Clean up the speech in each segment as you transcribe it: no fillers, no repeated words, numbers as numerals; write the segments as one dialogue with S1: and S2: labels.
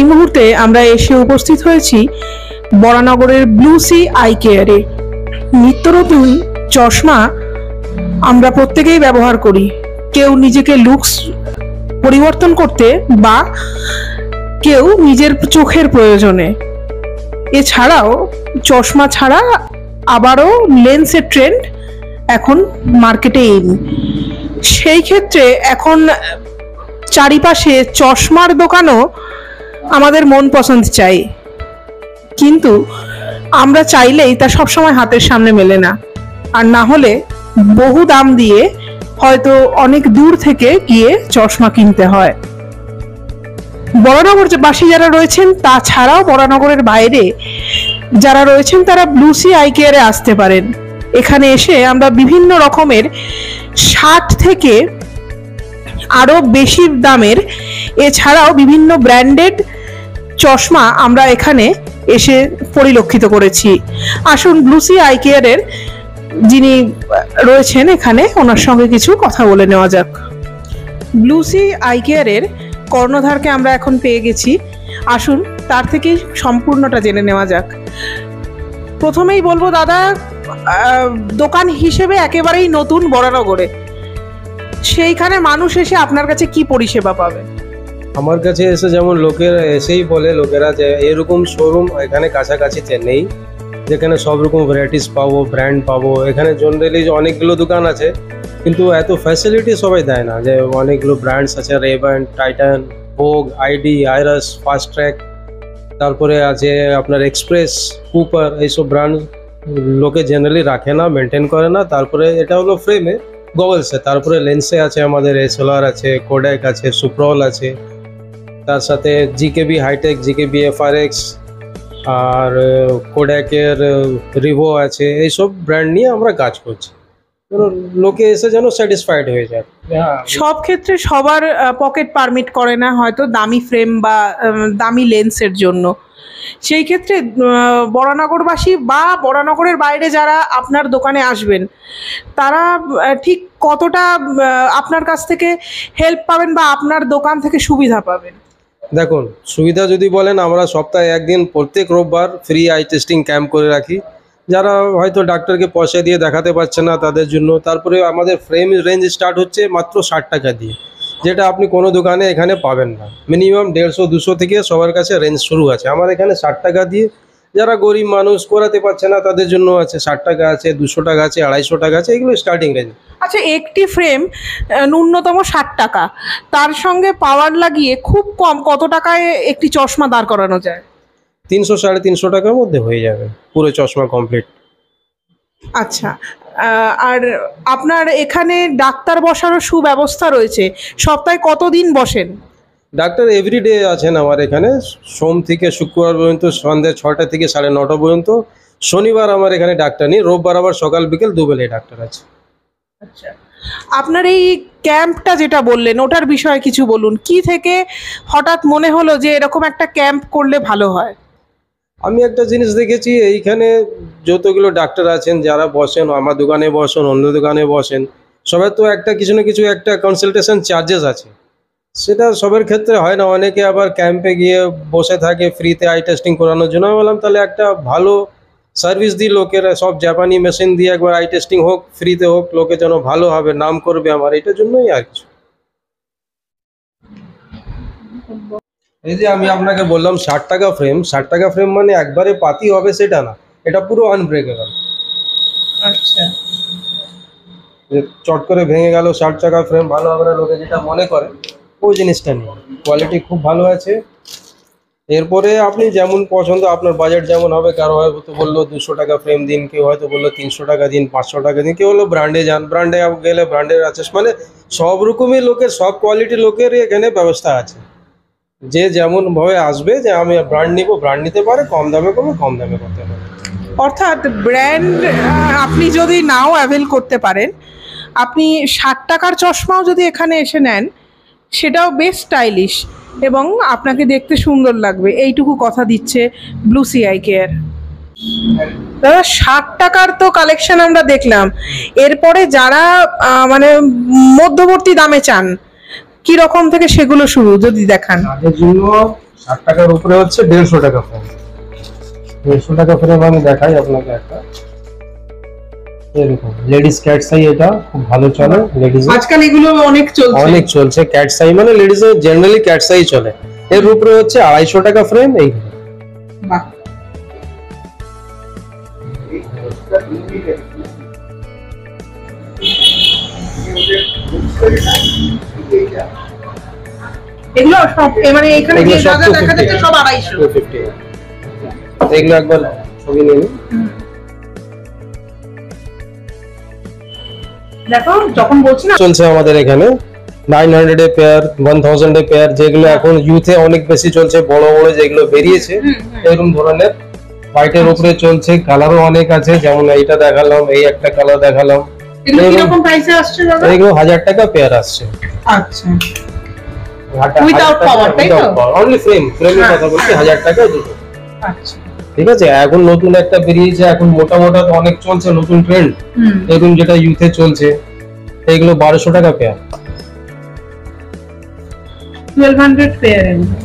S1: মুহূর্তে আমরা এসে উপস্থিত হয়েছি বরানগরের ব্লু সি আই কেয়ারে। নিত্য নতুন চশমা আমরা প্রত্যেকেই ব্যবহার করি, কেউ নিজেকে লুকস পরিবর্তন করতে বা কেউ নিজের চোখের প্রয়োজনে। এছাড়াও চশমা ছাড়া আবারও লেন্সের ট্রেন্ড এখন মার্কেটে ইন। সেই ক্ষেত্রে এখন চারিপাশে চশমার দোকানও আমাদের মন পছন্দ চাই, কিন্তু আমরা চাইলেই তা সবসময় হাতের সামনে মেলে না, আর না হলে বহু দাম দিয়ে হয়তো অনেক দূর থেকে গিয়ে চশমা কিনতে হয়। বরানগরবাসী যারা রয়েছেন, তাছাড়াও বরানগরের বাইরে যারা রয়েছেন, তারা ব্লু সি আই কেয়ারে আসতে পারেন। এখানে এসে আমরা বিভিন্ন রকমের 60 থেকে আরো বেশি দামের, এছাড়াও বিভিন্ন ব্র্যান্ডেড চশমা আমরা এখানে এসে পরিলক্ষিত করেছি। আসুন ব্লু সি আই কেয়ারের যিনি রয়েছেন এখানে, ওনার সঙ্গে কিছু কথা বলে নেওয়া যাক। ব্লু সি আই কেয়ারের কর্ণধারকে আমরা এখন পেয়ে গেছি, আসুন তার থেকে সম্পূর্ণটা জেনে নেওয়া যাক। প্রথমেই বলবো দাদা, দোকান হিসেবে একেবারেই নতুন বরানগরে, সেইখানে মানুষ এসে আপনার কাছে কি পরিষেবা পাবে?
S2: আমার কাছে এসে যেমন লোকেরা এসেই বলে লোকেরা যে এরকম শোরুম এখানে কাছাকাছিতে নেই, যেখানে সব রকম ভ্যারাইটিস পাবো, ব্র্যান্ড পাবো। এখানে জেনারেলি অনেকগুলো দোকান আছে, কিন্তু এত ফ্যাসিলিটি সবাই দেয় না। যে অনেকগুলো ব্র্যান্ডস আছে, Ray-Ban, Titan, Vogue, IDEE, Irus, Fastrack, তারপরে আছে আপনার এক্সপ্রেস, কুপার, এইসব ব্র্যান্ড লোকে জেনারেলি রাখে না, মেনটেন করে না। তারপরে এটা হলো ফ্রেমে, গগলসে, তারপরে লেন্সে আছে আমাদের এসএলআর আছে, কোডাক আছে, সুপ্রল আছে, তার সাথে জিকেবি হাইটেক, জিকেবি এফআরএক্স, আর কোডাকের রিভো আছে। এইসব ব্র্যান্ড নিয়ে আমরা কাজ করছি, লোকে এসে যেন স্যাটিসফাইড হয়ে যায়।
S1: সব ক্ষেত্রে সবার পকেট পারমিট করে না হয়তো দামি ফ্রেম বা দামি লেন্সের জন্য। সেই ক্ষেত্রে বরানগরবাসী বা বরানগরের বাইরে যারা আপনার দোকানে আসবেন, তারা ঠিক কতটা আপনার কাছ থেকে হেল্প পাবেন বা আপনার দোকান থেকে সুবিধা পাবেন?
S2: দেখুন, সুবিধা যদি বলেন, আমরা সপ্তাহে একদিন প্রত্যেক রোববার ফ্রি আই টেস্টিং ক্যাম্প করে রাখি, যারা হয়তো ডাক্তারকে পয়সা দিয়ে দেখাতে পারছে না তাদের জন্য। তারপরে আমাদের ফ্রেম রেঞ্জ স্টার্ট হচ্ছে মাত্র 60 টাকা দিয়ে, যেটা আপনি কোনো দোকানে এখানে পাবেন না। মিনিমাম 150-200 থেকে সবার কাছে রেঞ্জ শুরু আছে, আমার এখানে 60 টাকা দিয়ে। যারা গরিব মানুষ করাতে পারছে না তাদের জন্য আছে 60 টাকা আছে, 200 টাকা আছে, 250 টাকা আছে, এগুলো স্টার্টিং রেঞ্জ।
S1: আচ্ছা, একটি ফ্রেম ন্যূনতম 60 টাকা, তার সঙ্গে পাওয়ার লাগিয়ে খুব কম কত টাকায় একটি চশমা দাঁড় করানো যায়?
S2: 300-350 টাকার মধ্যে হয়ে যাবে পুরো চশমা কমপ্লিট।
S1: আচ্ছা, আর আপনার এখানে ডাক্তার বসারও সুব্যবস্থা রয়েছে। সপ্তাহে কতদিন বসেন?
S2: ডাক্তার এভরিডে আছেন আমার এখানে, সোম থেকে শুক্রবার পর্যন্ত সন্ধ্যে 6টা থেকে 9:30 পর্যন্ত। শনিবার আমার এখানে ডাক্তার নেই, রোববার আবার সকাল বিকেল দুবেলায় ডাক্তার আছে।
S1: আচ্ছা, আপনার এই ক্যাম্পটা যেটা বললেন, ওটার বিষয়ে কিছু বলুন। কি থেকে হঠাৎ মনে হলো যে এরকম একটা ক্যাম্প করলে ভালো হয়?
S2: আমি একটা জিনিস দেখেছি, এইখানে যতগুলো ডাক্তার আছেন যারা বসেন, আমার দোকানে বসেন, অন্য দোকানে বসেন, সবার তো একটা কিছু না কিছু একটা কনসালটেশন চার্জেস আছে। সেটা সবার ক্ষেত্রে হয় না, অনেকে আবার ক্যাম্পে গিয়ে বসে থাকে ফ্রিতে আই টেস্টিং করানোর জন্য। আমি বললাম তাহলে একটা ভালো সার্ভিস দিই লোকেরা, সব জাপানি মেশিন দিয়ে একবার আই টেস্টিং হোক, ফ্রিতে হোক, লোকে যেন ভালো হবে, নাম করবে আমার, এটার জন্যই আর কিছু। এই যে আমি আপনাকে বললাম 60 টাকা ফ্রেম, 60 টাকা ফ্রেম মানে একবারে পাতি হবে সেটা না, এটা পুরো আনব্রেকেবল।
S1: আচ্ছা,
S2: যে চট করে ভেঙে গেল 60 টাকা ফ্রেম, ভালো হবে না লোকে যেটা মনে করে, ওই জিনিসটা নেই। কোয়ালিটি খুব ভালো আছে। এরপরে আপনি যেমন পছন্দ, আপনার বাজেট যেমন হবে, কারো হয়তো বললো 200 টাকা ফ্রেম দিন, কেউ হয়তো বললো 300 টাকা দিন, 500 টাকা দিন, কেউ হলো ব্র্যান্ডে যান, ব্র্যান্ডে গেলে ব্র্যান্ডের আছে। মানে সব রকমই লোকের, সব কোয়ালিটির লোকের এখানে ব্যবস্থা আছে। যে যেমন ভাবে আসবে, যে আমি ব্র্যান্ড নিব, ব্র্যান্ড নিতে পারে, কম দামে করবে, কম দামে করতে পারে।
S1: অর্থাৎ ব্র্যান্ড আপনি যদি নাও অ্যাভেল করতে পারেন, আপনি 60 টাকার চশমাও যদি এখানে এসে নেন, সেটাও বেশ স্টাইলিশ এবং আপনাকে দেখতে সুন্দর লাগবে, এইটুকু কথা দিচ্ছে ব্লু সি আই কেয়ার। দাদা, 60 টাকার তো কালেকশন আমরা দেখলাম, এরপরে যারা মানে মধ্যবর্তী দামে চান, কি রকম থেকে সেগুলো শুরু যদি দেখান?
S2: তাদের জন্য 8 টাকার উপরে হচ্ছে 150 টাকা ফ্রেম। 150 টাকা ফ্রেম আমি দেখাই আপনাকে একটা, এরকম লেডিস ক্যাট সাই, এটা খুব ভালো চলে লেডিস,
S1: আজকাল এগুলো অনেক
S2: চলছে ক্যাট সাই, মানে লেডিস এর জেনারেলি ক্যাট সাই চলে। এর উপরে হচ্ছে 250 টাকা ফ্রেম এইগুলো।
S1: বাহ, এগুলো সব মানে এখানে যে যা যা দেখা যাচ্ছে সব 250।
S2: 250। এগুলো একবার ছবি নিন।
S1: দেখো যখন বলছি না
S2: চলছে আমাদের এখানে 900 এ পেয়ার, 1000 এ পেয়ার, যেগুলো এখন ইউথে অনেক বেশি চলছে, বড় বড় যেগুলো বেরিয়েছে এরকম ধরনের হোয়াইটের উপরে চলছে। কালারও অনেক আছে, যেমন এইটা দেখালাম, এই একটা কালার দেখালাম।
S1: এগুলো কি রকম প্রাইসে আসছে দাদা?
S2: এগুলো 1000 টাকা পেয়ার আসছে।
S1: আচ্ছা, উইদাউট পাওয়ার, তাই তো?
S2: অনলি ফ্রেমের কথা বলছি, 1000 টাকা দুটো।
S1: আচ্ছা,
S2: ঠিক আছে। এখন নতুন একটা বেরিয়েছে, এখন মোটা মোটা অনেক চলছে, নতুন ট্রেন্ড এরকম, যেটা ইউথে চলছে, এগুলো 1200 টাকা পেয়ার।
S1: 1200 পেয়ার।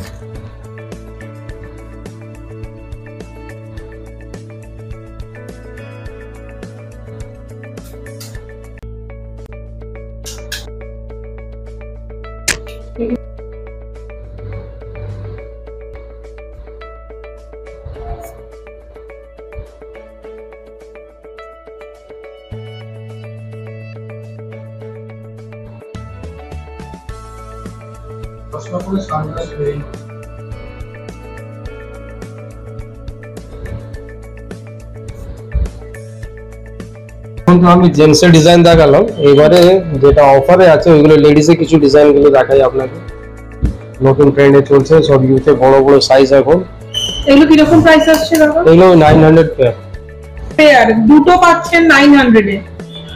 S2: কিন্তু আমি জেন্টসের ডিজাইন দেখালাম, এবারে যেটা অফারে আছে ওইগুলো লেডিসে কিছু ডিজাইন গুলো দেখাই আপনাকে। নতুন ট্রেন্ডে চলছে সব ইউথে, বড় বড় সাইজ এখন।
S1: এগুলো কি রকম প্রাইস আসছে দাদা?
S2: এগুলো 900 পেয়ার।
S1: পেয়ার দুটো পাচ্ছেন 900 এ।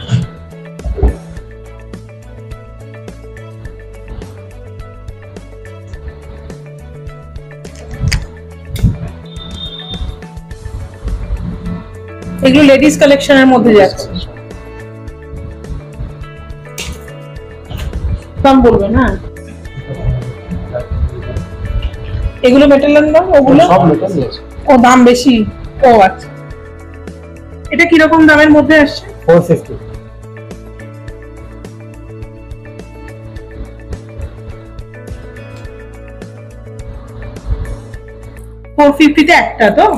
S1: এগুলো লেডিস কালেকশনের মধ্যে যাচ্ছে, দাম বলবেন? হ্যাঁ, এগুলো মেটালের দাম, ওগুলো
S2: সব মেটাল আছে।
S1: ও দাম বেশি। ও আচ্ছা, এটা কি রকম দামের মধ্যে আসছে?
S2: 450।
S1: 450 তে একটা তো?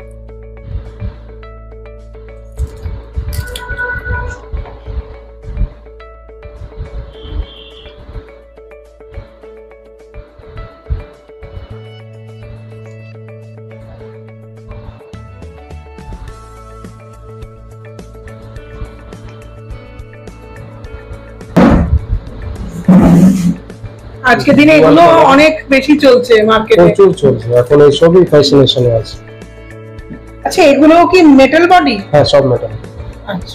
S1: আজকে দিনে এগুলো অনেক বেশি চলছে মার্কেটে,
S2: প্রচুর চলছে এখন, এই সবই ফ্যাশনেশনে আছে।
S1: আচ্ছা, এগুলো কি মেটাল বডি?
S2: হ্যাঁ, সব মেটাল।
S1: আচ্ছা,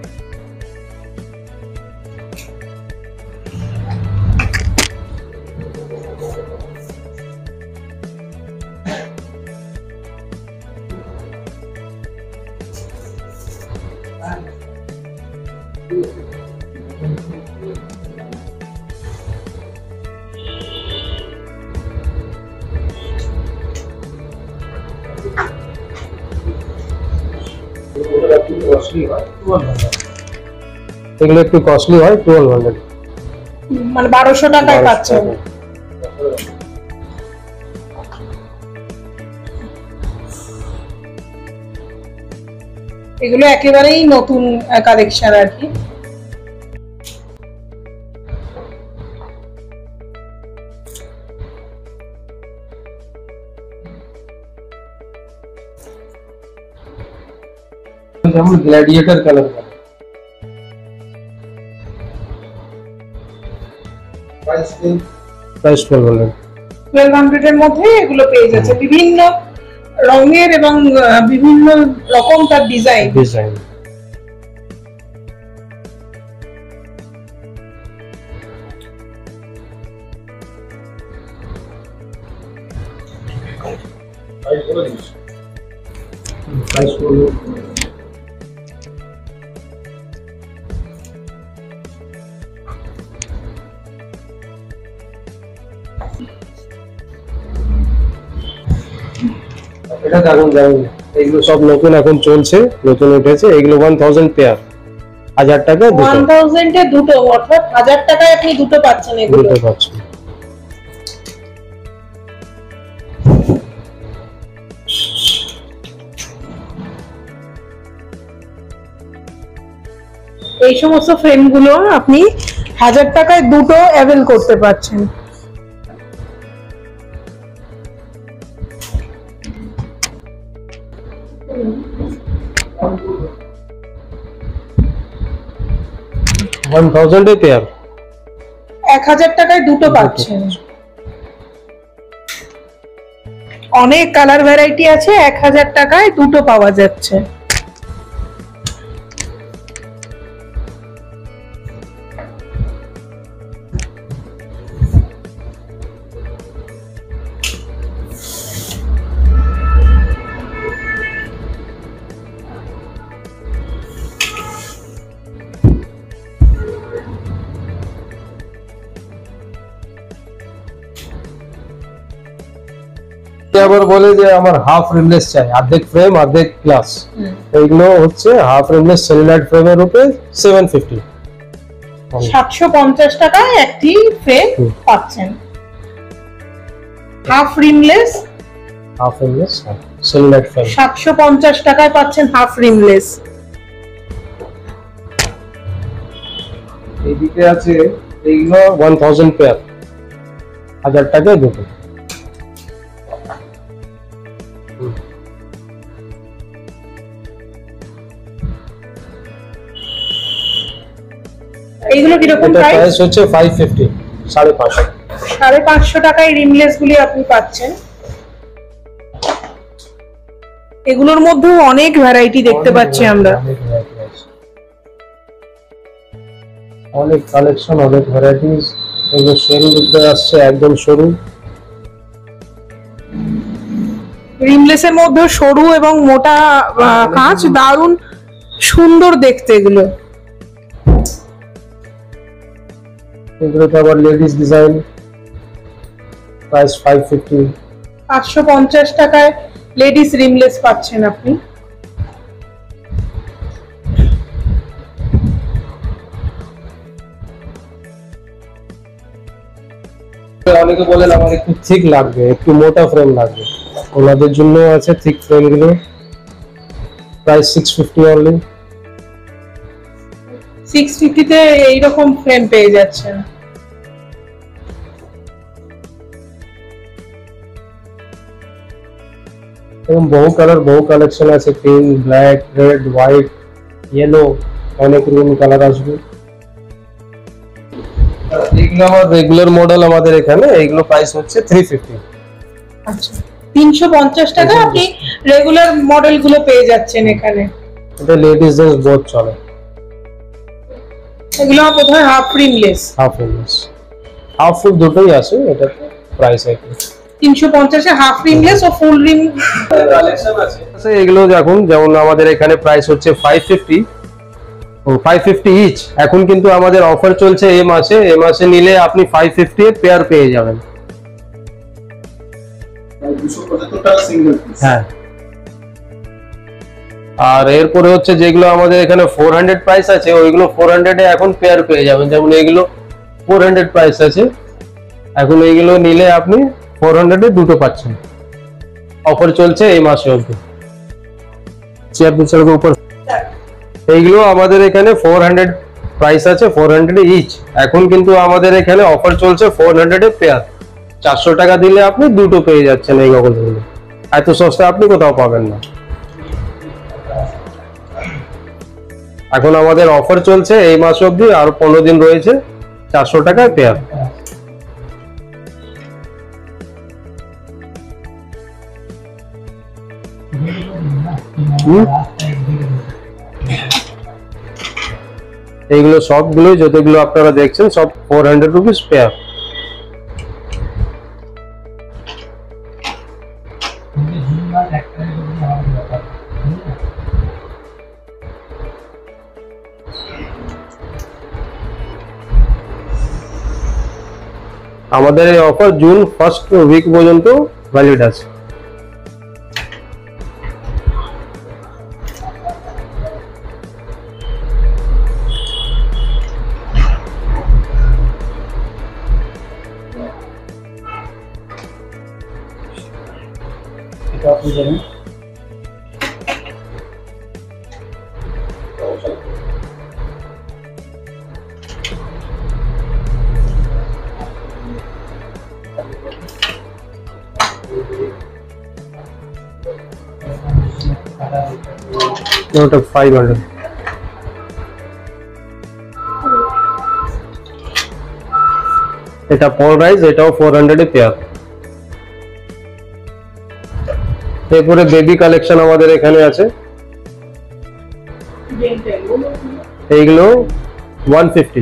S2: এগুলো একটু কস্টলি হয়, 1200।
S1: মানে 1200 টাকায় পাচ্ছেন। এগুলো একেবারেই নতুন কালেকশন আর কি।
S2: যেমন গ্ল্যাডিয়েটর কালার, প্রাইস 1200।
S1: 1200 এর মধ্যে এগুলো পেয়ে যাচ্ছে, বিভিন্ন রঙের এবং বিভিন্ন রকম তার ডিজাইন।
S2: এটা দেখুন যেমন এইগুলো সব নতুন এখন চলছে, নতুন উঠেছে, এগুলো 1000 পেয়ার, 1000 টাকা দুটো।
S1: 1000 এ দুটো, অর্থাৎ 1000 টাকায় আপনি দুটো পাচ্ছেন এগুলো।
S2: দুটো পাচ্ছেন।
S1: এই সমস্ত ফ্রেমগুলো আপনি 1000 টাকায় দুটো অ্যাভেল করতে পারছেন।
S2: পেয়ার
S1: 1000 টাকায় দুটো পাচ্ছেন। অনেক কালার ভ্যারাইটি আছে, 1000 টাকায় দুটো পাওয়া যাচ্ছে।
S2: আবার বলে যে আমার হাফ রিমলেস চাই, অর্ধেক ফ্রেম অর্ধেক গ্লাস, এইগুলো হচ্ছে হাফ রিমলেস সেলুলাইট ফ্রেমের উপরে 750,
S1: 750 টাকায় একটি ফ্রেম পাচ্ছেন। হাফ রিমলেস
S2: সেলুলাইট ফ্রেম
S1: 750 টাকায় পাচ্ছেন হাফ রিমলেস।
S2: এইদিকে আছে এইগুলো 1000 পেয়ার, 1000 টাকায় দুটো।
S1: এইগুলো কিরকম প্রাইস?
S2: হচ্ছে 550, 550,
S1: 550 টাকায় রিমলেস গুলি আপনি পাচ্ছেন। এগুলোর মধ্যেও অনেক ভ্যারাইটি দেখতে পাচ্ছি আমরা।
S2: অনেক কালেকশন, অনেক ভ্যারাইটিস। এগুলো সরু রূপে আসছে, একদম সরু।
S1: রিমলেসের মধ্যে সরু এবং মোটা কাঁচ, দারুণ সুন্দর দেখতে এগুলো।
S2: এগুলোতে আবার লেডিস ডিজাইন, প্রাইস 550,
S1: 550 টাকায় লেডিস রিমলেস পাচ্ছেন আপনি।
S2: অনেকে বলেন আমার একটু থিক লাগবে, একটু মোটা ফ্রেম লাগবে, ওনাদের জন্য আছে থিক ফ্রেম গুলো, প্রাইস 650 অনলি।
S1: 650 তে এইরকম ফ্রেম পেয়ে যাচ্ছেন।
S2: এবং বহু কালার, বহু কালেকশন আছে, pink, black, red, white, yellow, অনেক রকম কালার আসবে। এগুলো আমার রেগুলার মডেল, আমাদের এখানে এইগুলো প্রাইস হচ্ছে 350।
S1: আচ্ছা, 350 টাকা আপনি রেগুলার মডেল গুলো পেয়ে যাচ্ছেন এখানে।
S2: এটা লেডিস জেন্টস বোথ চলে।
S1: এগুলো বোধহয় হাফ রিমলেস।
S2: হাফ ফুল দুটোই আছে, এটা প্রাইস একই।
S1: 350 এ হাফ রিমলেস ও ফুল রিম
S2: কালেকশন আছে। এগুলো দেখুন, যেমন আমাদের এখানে প্রাইস হচ্ছে 550 ইচ। এখন কিন্তু আমাদের অফার চলছে এই মাসে নিলে আপনি 550 এর পেয়ার পেয়ে যাবেন।
S3: 275 টাকা সিঙ্গেল পিস।
S2: হ্যাঁ, আর এরপরে হচ্ছে যেগুলো আমাদের এখানে 400 প্রাইস আছে, ওইগুলো 400 এ এখন পেয়ার পেয়ে যাবেন। যেমন এগুলো 400 প্রাইস আছে, এখন এইগুলো নিলে আপনি 400 এ দুটো পাচ্ছেন। অফার চলছে এই মাসে অবধি। চেয়ার পিছনের উপর এইগুলো আমাদের এখানে 400 প্রাইস আছে, 400 ইচ। এখন কিন্তু আমাদের এখানে অফার চলছে 400 এ পেয়ার। 400 টাকা দিলে আপনি দুটো পেয়ে যাচ্ছেন এই গগলগুলো। এত সস্তা আপনি কোথাও পাবেন না। এখন আমাদের অফার চলছে এই মাস অবধি, আর 15 দিন রয়েছে। 400 টাকায় পেয়ার। এইগুলো সবগুলো যতগুলো আপনারা দেখছেন সব 400 রুপিস পেয়ার। আমাদের এই অফার জুন ফার্স্ট উইক পর্যন্ত ভ্যালিড আছে।
S4: कॉपी करें।
S2: ওটা 500। এটা পল রাইস, এটাও 400 এ পেয়ার। এরপরে বেবি কালেকশন আমাদের এখানে আছে, এইগুলো 150।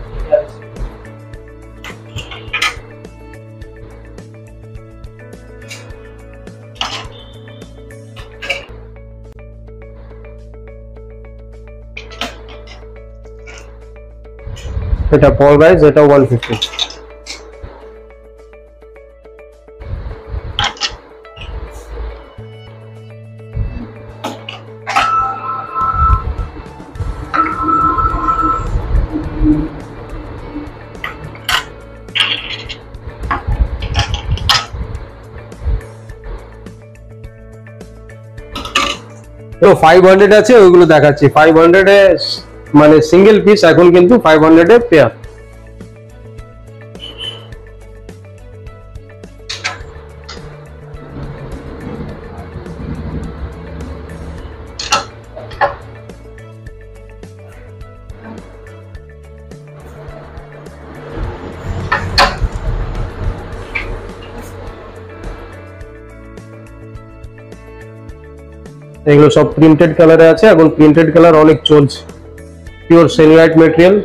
S2: এটা পল রাইস, এটা 150। তো 500 আছে, ওইগুলো দেখাচ্ছি। 500 এ মানে সিঙ্গেল পিস, এখন কিন্তু 500 এ পেয়ার। এগুলো সব প্রিন্টেড কালারে আছে, এখন প্রিন্টেড কালার অনেক চলছে। Pure cellulite material.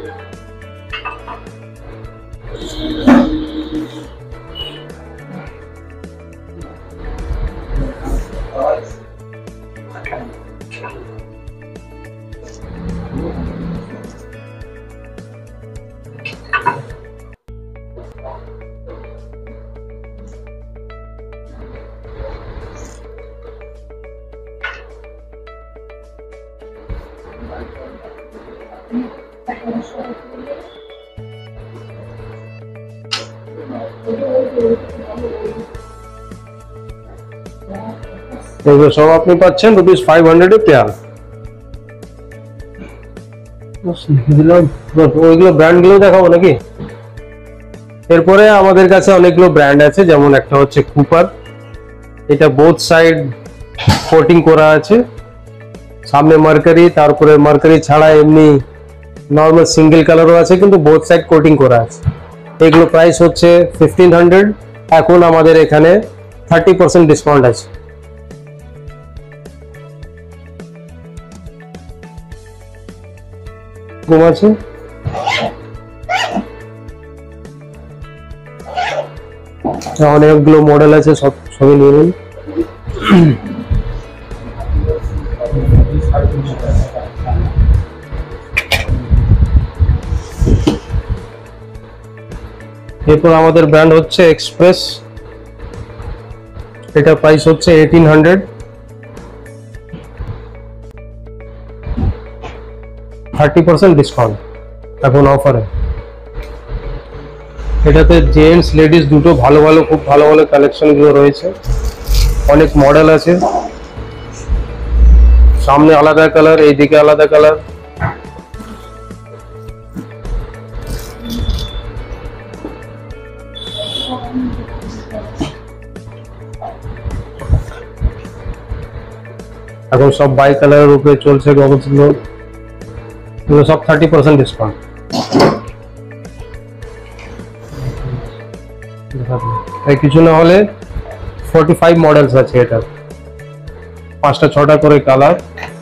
S2: এগুলো সব আপনি পাচ্ছেন ₹500 এ পেয়ার। ওইগুলো ব্র্যান্ড গুলো দেখাবো নাকি? এরপরে আমাদের কাছে অনেকগুলো ব্র্যান্ড আছে, যেমন একটা হচ্ছে কুপার। এটা বোথ সাইড কোটিং করা আছে, সামনে মার্কারি, তারপরে মার্কারি ছাড়া এমনি নর্মাল সিঙ্গেল কালারও আছে, কিন্তু বোথ সাইড কোটিং করা আছে। এগুলো প্রাইস হচ্ছে 1500। এখন আমাদের এখানে 30% ডিসকাউন্ট আছে। আছে অনেকগুলো মডেল আছে, সবই নিয়ে নিন। এরপর আমাদের ব্র্যান্ড হচ্ছে এক্সপ্রেস। এটা প্রাইস হচ্ছে 1800। 30% ডিসকাউন্ট এখন অফারে। এটাতে জেন্টস লেডিস দুটো ভালো ভালো, খুব ভালো ভালো কালেকশন গুলো রয়েছে। অনেক মডেল আছে, সামনে আলাদা কালার, এইদিকে আলাদা কালার। এখন সব বাই কালারের উপরে চলছে গগলসগুলো, এগুলো সব 30% ডিসকাউন্ট। কিছু না হলে 45 মডেলস আছে, এটা 5টা 6টা করে কালার।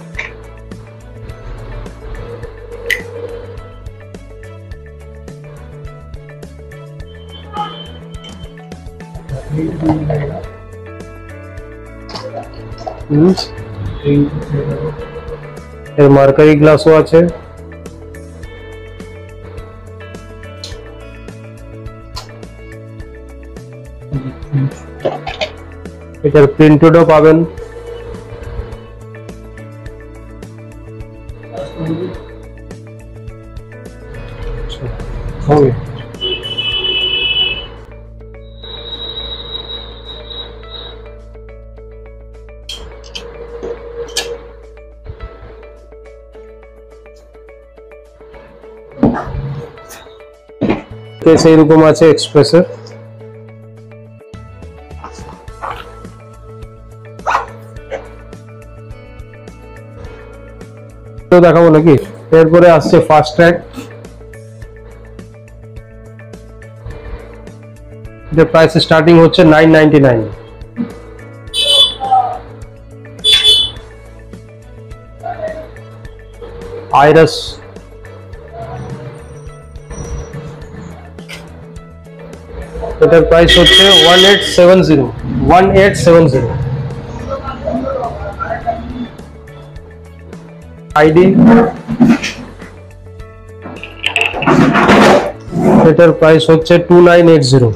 S2: এর মার্কারি গ্লাসও আছে। এটার প্রিন্টেডও পাবেন। হবে কেস এইরকম আছে এক্সপ্রেসের। তো দেখাবো নাকি? এরপরে আসছে ফাস্ট ট্র্যাক, যে প্রাইস স্টার্টিং হচ্ছে 999। আইরাস এটার প্রাইস হচ্ছে 1870। আইডি এটার প্রাইস হচ্ছে 2980।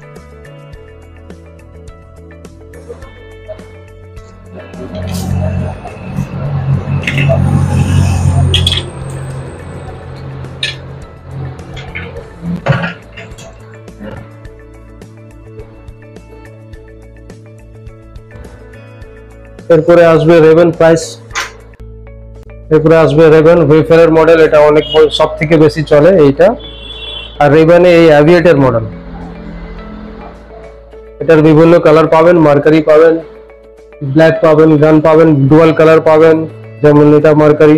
S2: এরপরে আসবে রেভেন প্রাইস, এরপরে আসবে রেভেন ওয়েফেয়ারের মডেল, এটা অনেক সব থেকে বেশি চলে এইটা। আর রেভেনে এই অ্যাভিয়েটার মডেল, এটার বিভিন্ন কালার পাবেন, মার্কারি পাবেন, ব্ল্যাক পাবেন, গান পাবেন, ডুয়াল কালার পাবেন, যেমন এটা মার্কারি।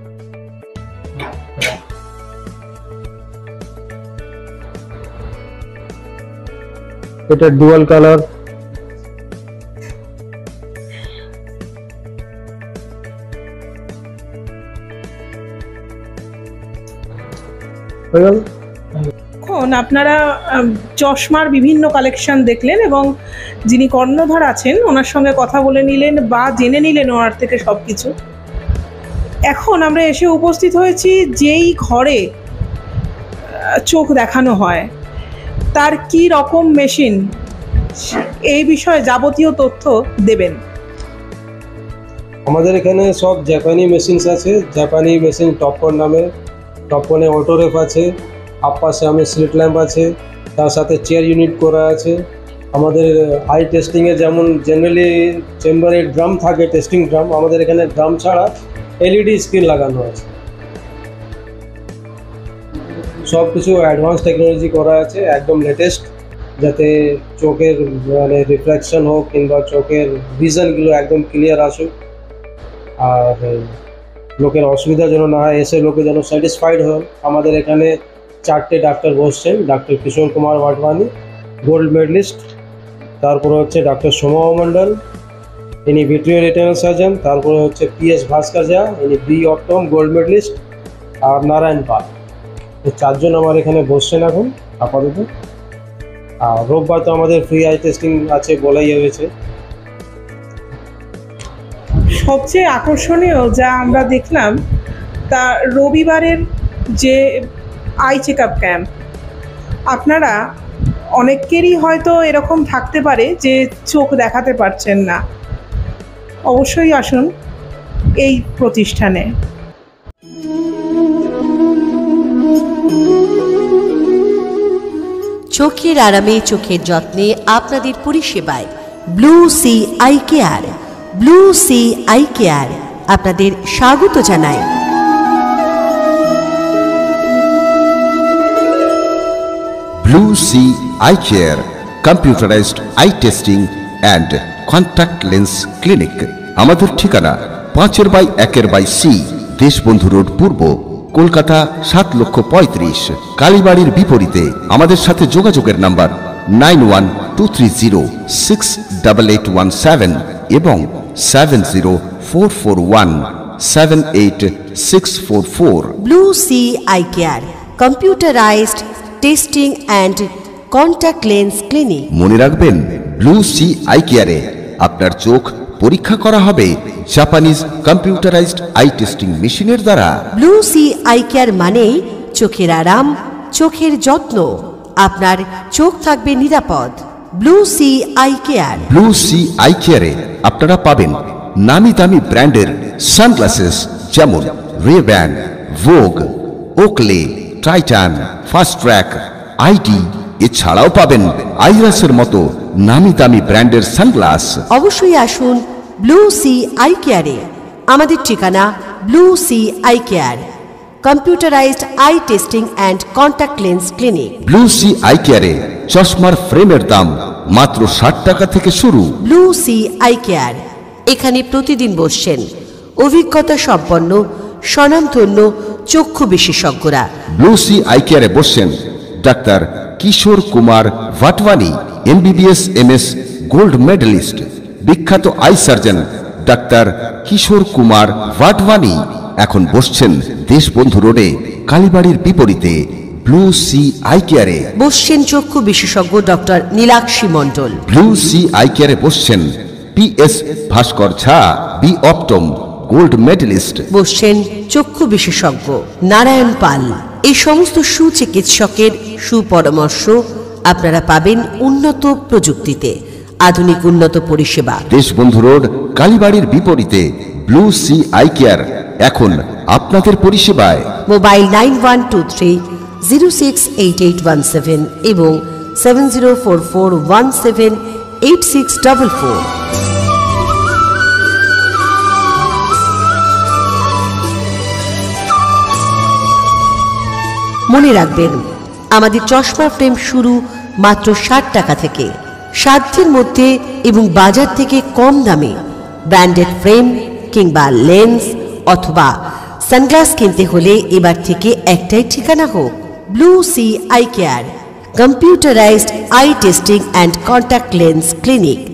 S2: এটা ডুয়াল কালার।
S1: এখন আপনারা চশমার বিভিন্ন কালেকশন দেখলেন এবং যিনি কর্ণধার আছেন ওনার সঙ্গে কথা বলে নিলেন বা জেনে নিলেন ওনার থেকে সবকিছু। এখন আমরা এসে উপস্থিত হয়েছি যেই ঘরে চোখ দেখানো হয় তার কি রকম মেশিন, এই বিষয়ে যাবতীয় তথ্য দেবেন।
S2: আমাদের এখানে সব জাপানি মেশিনস আছে। জাপানি মেশিন টপকন নামে, টপকনে অটোরেফ আছে, আপাশে আমি স্লিট ল্যাম্প আছে, তার সাথে চেয়ার ইউনিট করা আছে। আমাদের আই টেস্টিংয়ে যেমন জেনারেলি চেম্বারে ড্রাম থাকে, টেস্টিং ড্রাম, আমাদের এখানে ড্রাম ছাড়া এলইডি স্ক্রিন লাগানো আছে। সব কিছু অ্যাডভান্স টেকনোলজি করা আছে, একদম লেটেস্ট, যাতে চোখের মানে রিফ্লেকশন হোক কিংবা চোখের ভিশনগুলো একদম ক্লিয়ার আসুক, আর লোকের অসুবিধা যেন না হয়, এসে লোকে যেন স্যাটিসফাইড হয়। আমাদের এখানে 4টে ডাক্তার বসছেন। Doctor Kishore Kumar Watwani, gold medalist, তারপরে হচ্ছে ডাক্তার সোমা মণ্ডল, ইনি ভিট্রিও রেটিনাল সার্জন, তারপরে হচ্ছে পিএস ভাস্কর ঝা, ইনি বি অপটম, গোল্ড মেডেলিস্ট, আর নারায়ণ পাল। এই 4 জন আমার এখানে বসছেন এখন আপাতত। আর রোববার তো আমাদের ফ্রি আই টেস্টিং আছে বলাই হয়েছে।
S1: সবচেয়ে আকর্ষণীয় যা আমরা দেখলাম তা রবিবারের যে আই চেক আপ ক্যাম্প। আপনারা অনেকেরই হয়তো এরকম থাকতে পারে যে চোখ দেখাতে পারছেন না, অবশ্যই আসুন এই প্রতিষ্ঠানে।
S4: চোখের আরামে, চোখের যত্নে আপনাদের পরিষেবায় Blue Sea Eye Care. Blue Sea Eye Care আপনাদের স্বাগত জানায়।
S5: Blue Sea Eye Care, computerised eye testing and contact lens clinic. আমাদের ঠিকানা 5/1/C, দেশবন্ধু রোড, পূর্ব কলকাতা 7,35,000। কালীবাড়ির বিপরীতে। আমাদের সাথে যোগাযোগের নাম্বার 9123068817 এবং 7044178644।
S4: Blue Sea Eye Care, computerised testing and contact lens clinic.
S5: মনে রাখবেন, ব্লু সি আই কেয়ারে আপনার চোখ পরীক্ষা করা হবে জাপানিজ কম্পিউটারাইজড আই টেস্টিং মেশিনের দ্বারা।
S4: ব্লু সি আই কেয়ার মানেই চোখের আরাম, চোখের যত্ন। আপনার চোখ থাকবে নিরাপদ। Blue Sea Eye Care.
S5: Blue Sea Eye কেয়ারে আপনারা পাবেন নামি দামি ব্র্যান্ডের সানগ্লাসেস, যেমন Ray-Ban, Vogue, Oakley, Titan, Fastrack, IDEE. এছাড়াও পাবেন আইরাসের মতো নামি দামি ব্র্যান্ডের সানগ্লাস।
S4: অবশ্যই আসুন ব্লু সি আই কেয়ারে। আমাদের ঠিকানা Blue Sea Eye Care, computerised eye testing and contact lens clinic.
S5: Blue Sea Eye কেয়ারে চশমার ফ্রেমের দাম মাত্র 60 টাকা থেকে শুরু।
S4: ব্লু সি আই কেয়ার, এখানে প্রতিদিন বসছেন অভিজ্ঞতা সম্পন্ন স্বনামধন্য চক্ষু বিশেষজ্ঞরা।
S5: ব্লু সি আই কেয়ারে বসছেন doctor Kishore Kumar Bhatwani, MBBS MS gold medalist. বিখ্যাত eye surgeon doctor Kishore Kumar Bhatwani এখন বসছেন দেশবন্ধু রোডে, কালীবাড়ির বিপরীতে ব্লু সি আই কেয়ারে।
S4: বসছেন চক্ষু বিশেষজ্ঞ doctor Nilakshi Mondal.
S5: Blue Sea Eye কেয়ারে বসছেন PS Bhaskar Jha, B Optom gold medalist.
S4: বসছেন চক্ষু বিশেষজ্ঞ নারায়ণ পাল। এই সমস্ত সুচিকিৎসকের সুপরামর্শ আপনারা পাবেন উন্নত প্রযুক্তিতে, আধুনিক উন্নত পরিষেবা।
S5: দেশবন্ধু রোড, কালীবাড়ির বিপরীতে ব্লু সি আই কেয়ার এখন আপনাদের পরিষেবায়।
S4: মোবাইল 9123068817 এবং 7044178644। মনে রাখবেন, আমাদের চশমা ফ্রেম শুরু মাত্র 60 টাকা থেকে। সাধ্যের মধ্যে এবং বাজার থেকে কম দামে ব্র্যান্ডেড ফ্রেম কিংবা লেন্স অথবা সানগ্লাস কিনতে হলে এবার থেকে একটাই ঠিকানা হোক, Blue Sea Eye Care, computerised eye testing and contact lens clinic.